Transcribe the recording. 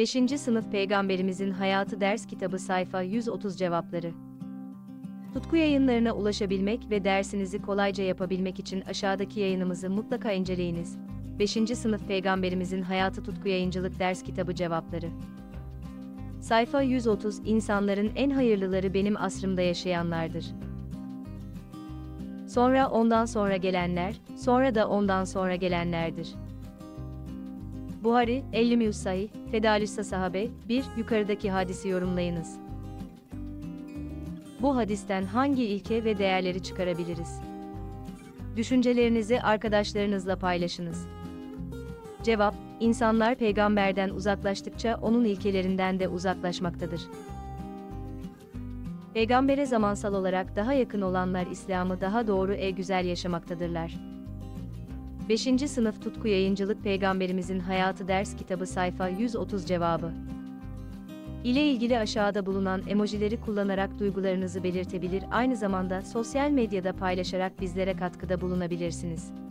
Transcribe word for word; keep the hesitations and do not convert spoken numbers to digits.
beşinci sınıf Peygamberimizin Hayatı ders kitabı sayfa yüz otuz cevapları. Tutku yayınlarına ulaşabilmek ve dersinizi kolayca yapabilmek için aşağıdaki yayınımızı mutlaka inceleyiniz. beşinci sınıf Peygamberimizin Hayatı Tutku Yayıncılık Ders Kitabı Cevapları. Sayfa yüz otuz İnsanların en hayırlıları benim asrımda yaşayanlardır. Sonra ondan sonra gelenler, sonra da ondan sonra gelenlerdir. Buhari, Ellimius Sahih, Fedalüssa Sahabe, bir Yukarıdaki hadisi yorumlayınız. Bu hadisten hangi ilke ve değerleri çıkarabiliriz? Düşüncelerinizi arkadaşlarınızla paylaşınız. Cevap, insanlar peygamberden uzaklaştıkça onun ilkelerinden de uzaklaşmaktadır. Peygambere zamansal olarak daha yakın olanlar İslam'ı daha doğru e güzel yaşamaktadırlar. beşinci sınıf Tutku Yayıncılık Peygamberimizin Hayatı ders kitabı sayfa yüz otuz cevabı. ile ilgili aşağıda bulunan emojileri kullanarak duygularınızı belirtebilir, aynı zamanda sosyal medyada paylaşarak bizlere katkıda bulunabilirsiniz.